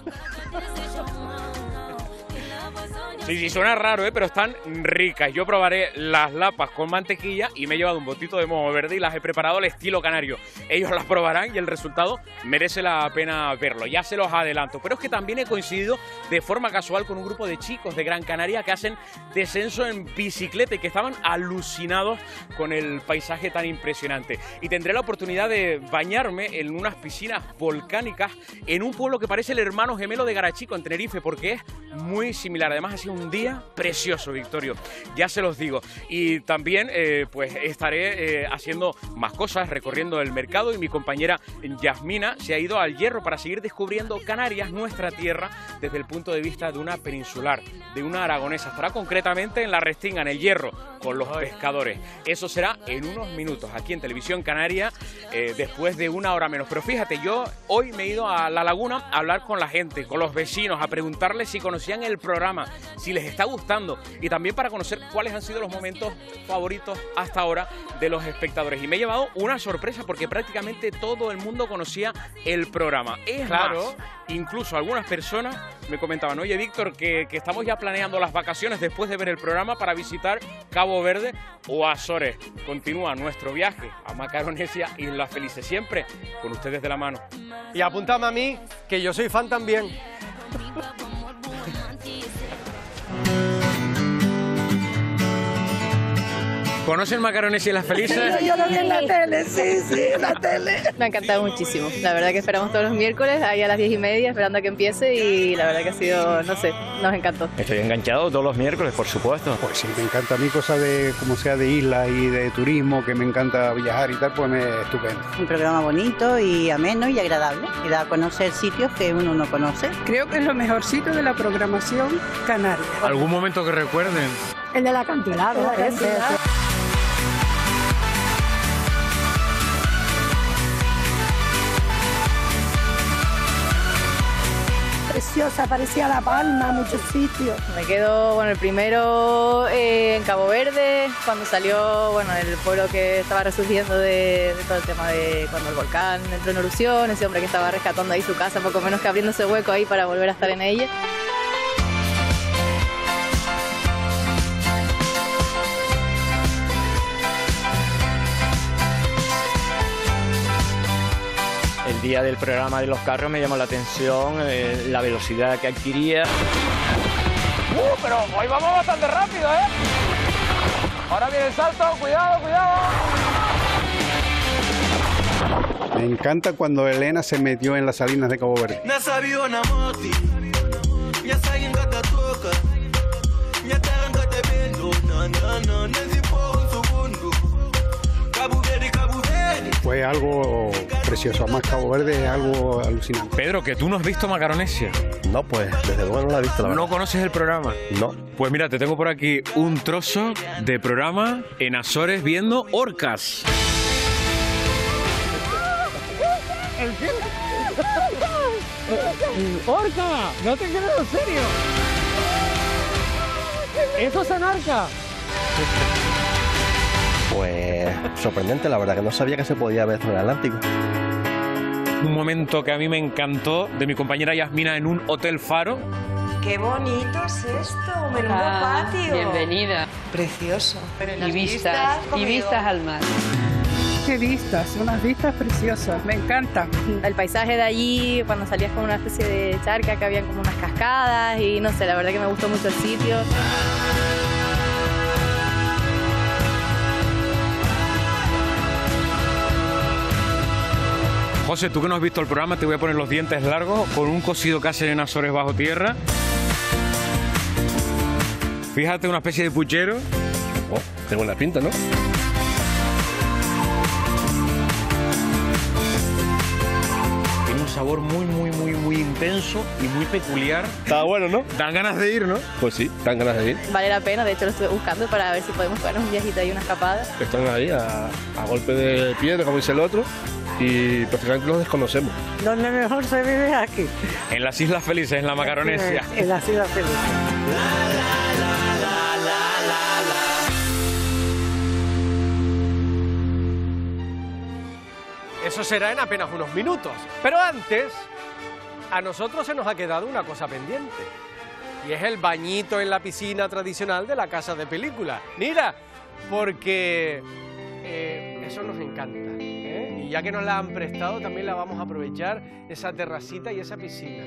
Q: Sí, suena raro, pero están ricas. Yo probaré las lapas con mantequilla y me he llevado un botito de mojo verde y las he preparado al estilo canario. Ellos las probarán y el resultado merece la pena verlo, ya se los adelanto. Pero es que también he coincidido de forma casual con un grupo de chicos de Gran Canaria que hacen descenso en bicicleta y que estaban alucinados con el paisaje tan impresionante. Y tendré la oportunidad de bañarme en unas piscinas volcánicas en un pueblo que parece el hermano gemelo de Garachico, en Tenerife, porque es muy similar. Además, ha sido un día precioso, Victorio, ya se los digo. Y también pues estaré haciendo más cosas, recorriendo el mercado, y mi compañera Yasmina se ha ido al Hierro para seguir descubriendo Canarias, nuestra tierra, desde el punto de vista de una peninsular, de una aragonesa. Estará concretamente en La Restinga, en el Hierro, con los pescadores. Eso será en unos minutos, aquí en Televisión Canaria, después de 1 hora menos. Pero fíjate, yo hoy me he ido a La Laguna a hablar con la gente, con los vecinos, a preguntarles si conocían el programa, si les está gustando, y también para conocer cuáles han sido los momentos favoritos hasta ahora de los espectadores. Y me he llevado una sorpresa, porque prácticamente todo el mundo conocía el programa. Es claro, más, incluso algunas personas me comentaban: oye, Víctor, que estamos ya planeando las vacaciones después de ver el programa para visitar Cabo Verde o Azores. Continúa nuestro viaje a Macaronesia, Islas Felices, siempre con ustedes de la mano.
A: Y apuntame a mí, que yo soy fan también.
Q: ¿Conocen Macaronesia y Islas Felices?
T: Yo lo vi en la tele, sí, en la tele.
W: Me ha encantado muchísimo. La verdad que esperamos todos los miércoles, ahí a las 10:30, esperando a que empiece, y la verdad que ha sido, no sé, nos encantó.
X: Estoy enganchado todos los miércoles, por supuesto.
Y: Pues sí, me encanta a mí, cosas de como sea de islas y de turismo, que me encanta viajar y tal, pues me estupendo.
Z: Un programa bonito y ameno y agradable, y da a conocer sitios que uno no conoce.
T: Creo que es lo mejorcito de la programación canaria.
Q: ¿Algún momento que recuerden?
T: El del acantilado, ese. Preciosa, parecía La Palma, muchos sitios.
W: Me quedo, bueno, el primero en Cabo Verde, cuando salió, bueno, el pueblo que estaba resurgiendo de todo el tema de cuando el volcán entró en erupción, ese hombre que estaba rescatando ahí su casa, poco menos que abriéndose hueco ahí para volver a estar en ella.
X: día del programa de los carros me llamó la atención la velocidad que adquiría.
B: Pero hoy vamos bastante rápido, ¿eh? Ahora viene el salto, cuidado, cuidado.
Y: Me encanta cuando Elena se metió en las salinas de Cabo Verde. Fue algo precioso, además Cabo Verde es algo alucinante.
Q: Pedro, que tú no has visto Macaronesia.
F: No, pues desde luego no la he visto, la verdad.
Q: ¿No conoces el programa?
F: No.
Q: Pues mira, te tengo por aquí un trozo de programa en Azores viendo orcas.
B: ¡Orca! No te quedes en serio. ¡Eso es anarca!
F: Pues sorprendente, la verdad, que no sabía que se podía ver esto en el Atlántico.
Q: Un momento que a mí me encantó de mi compañera Yasmina en un hotel faro.
D: ¡Qué bonito es esto! ¡Menudo patio!
N: Bienvenida.
D: Precioso.
N: Y vistas al mar.
T: Qué vistas, unas vistas preciosas, me encanta.
W: El paisaje de allí, cuando salías con una especie de charca que habían como unas cascadas y no sé, la verdad que me gustó mucho el sitio.
Q: José, tú que no has visto el programa, te voy a poner los dientes largos con un cocido que hacen en Azores bajo tierra. Fíjate, una especie de puchero.
F: Oh, qué buena pinta, ¿no?
Q: Tiene un sabor muy intenso y muy peculiar.
F: Está bueno, ¿no?
Q: Dan ganas de ir, ¿no?
F: Pues sí, dan ganas de ir.
W: Vale la pena, de hecho lo estuve buscando para ver si podemos pegarnos un viajito ahí, una escapada.
F: Están ahí a golpe de piedra, como dice el otro, y prácticamente los desconocemos.
T: Donde mejor se vive es aquí.
Q: En las Islas Felices, en la Macaronesia.
T: En las Islas Felices.
A: Eso será en apenas unos minutos. Pero antes, a nosotros se nos ha quedado una cosa pendiente. Y es el bañito en la piscina tradicional de la casa de película. Mira, porque eso nos encanta. Y ya que nos la han prestado, también la vamos a aprovechar, esa terracita y esa piscina.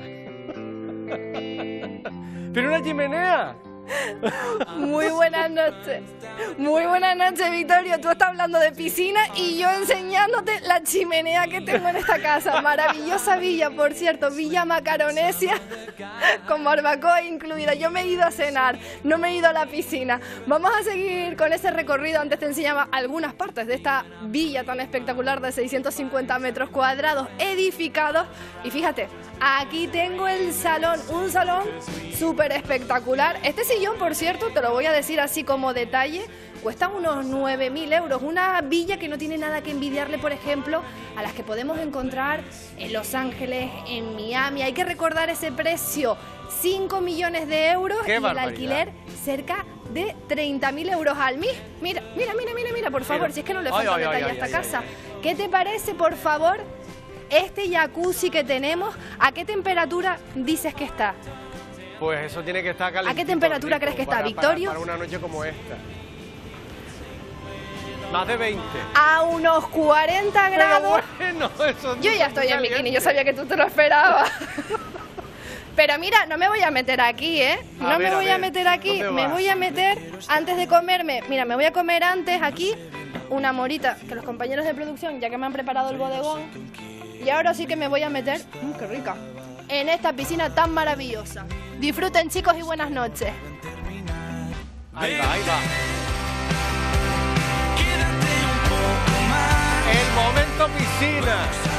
A: ¡Pero una chimenea!
H: Muy buenas noches. Muy buenas noches, Vittorio. Tú estás hablando de piscina y yo enseñándote la chimenea que tengo en esta casa. Maravillosa villa, por cierto, Villa Macaronesia, con barbacoa incluida. Yo me he ido a cenar, no me he ido a la piscina. Vamos a seguir con ese recorrido. Antes te enseñaba algunas partes de esta villa tan espectacular de 650 metros cuadrados edificados. Y fíjate, aquí tengo el salón, un salón súper espectacular. Este sillón, por cierto, te lo voy a decir así como detalle, cuesta unos 9.000 euros. Una villa que no tiene nada que envidiarle, por ejemplo, a las que podemos encontrar en Los Ángeles, en Miami. Hay que recordar ese precio, 5 millones de euros y el alquiler cerca de 30.000 euros al mes. Mira, por favor, si es que no le falta detalle a esta casa. ¿Qué te parece, por favor, este jacuzzi que tenemos? ¿A qué temperatura dices que está?
A: Pues eso tiene que estar calentito.
H: ¿A qué temperatura crees que está, Victorio?
A: Para una noche como esta. Más de 20.
H: A unos 40 grados.
A: Bueno, eso
H: yo ya estoy en bikini, yo sabía que tú te lo esperabas. Pero mira, no me voy a meter aquí, ¿eh? No me voy a meter aquí, me voy a meter antes de comerme. Mira, me voy a comer antes aquí una morita que los compañeros de producción, ya que me han preparado el bodegón. Y ahora sí que me voy a meter, qué rica, en esta piscina tan maravillosa. Disfruten, chicos, y buenas noches.
A: Ahí va, ahí va. El momento piscina.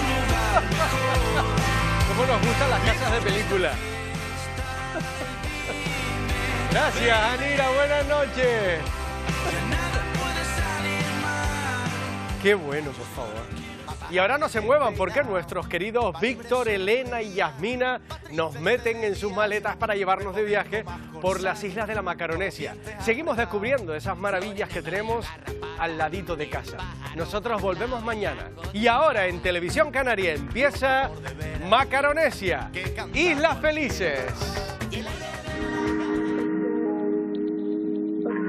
A: ¿Cómo nos gustan las casas de película? Gracias, Anira, buenas noches. Qué bueno, por favor. Y ahora no se muevan porque nuestros queridos Víctor, Elena y Yasmina nos meten en sus maletas para llevarnos de viaje por las islas de la Macaronesia. Seguimos descubriendo esas maravillas que tenemos al ladito de casa. Nosotros volvemos mañana. Y ahora en Televisión Canaria empieza Macaronesia, Islas Felices.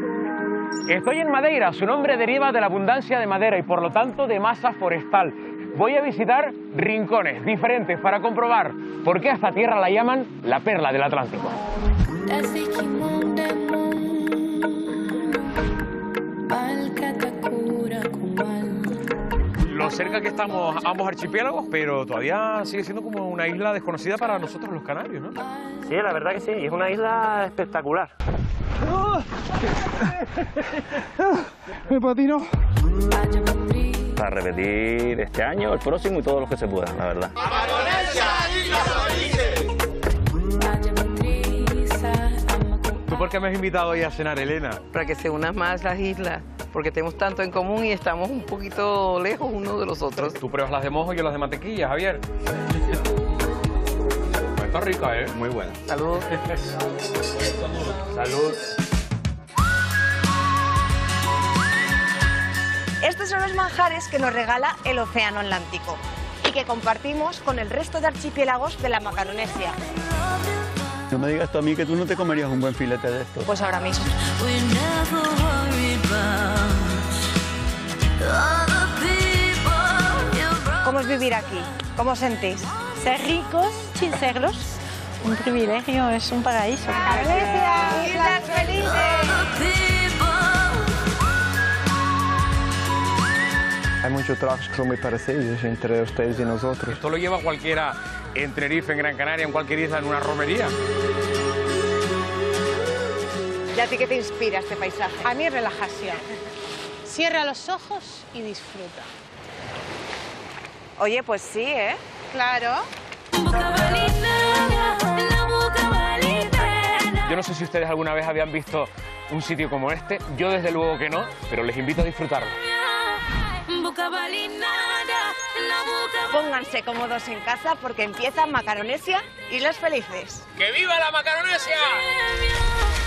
A: Estoy en Madeira, su nombre deriva de la abundancia de madera y por lo tanto de masa forestal.
B: voy a visitar rincones diferentes para comprobar por qué a esta tierra la llaman la perla del Atlántico. Lo cerca que estamos ambos archipiélagos, pero todavía sigue siendo como una isla desconocida para nosotros los canarios, ¿no?
E: Sí, la verdad que sí, es una isla espectacular.
Y: Me patino.
E: Para repetir este año, el próximo y todos los que se puedan, la verdad.
B: ¿Tú por qué me has invitado hoy a cenar, Elena?
N: Para que se unan más las islas, porque tenemos tanto en común y estamos un poquito lejos unos de los otros.
B: Tú pruebas las de mojo y yo las de mantequilla, Javier. Está rica, ¿eh?
E: Muy buena.
N: Salud.
B: Salud.
D: Estos son los manjares que nos regala el Océano Atlántico y que compartimos con el resto de archipiélagos de la Macaronesia.
Y: No me digas tú a mí que tú no te comerías un buen filete de esto.
D: Pues ahora mismo. ¿Cómo es vivir aquí? ¿Cómo os sentís?
I: Ser ricos sin serlos. Un privilegio, es un paraíso.
D: ¡Macaronesia! ¡Islas felices!
Y: Hay muchos trabajos que son muy parecidos entre ustedes y nosotros.
B: Esto lo lleva cualquiera en Tenerife, en Gran Canaria, en cualquier isla, en una romería.
D: ¿Y a ti qué te inspira este paisaje?
G: A mí relajación. Cierra los ojos y disfruta.
D: Oye, pues sí, ¿eh?
G: Claro.
B: Yo no sé si ustedes alguna vez habían visto un sitio como este. Yo desde luego que no, pero les invito a disfrutarlo.
D: Pónganse cómodos en casa porque empieza Macaronesia, Islas Felices.
B: ¡Que viva la Macaronesia!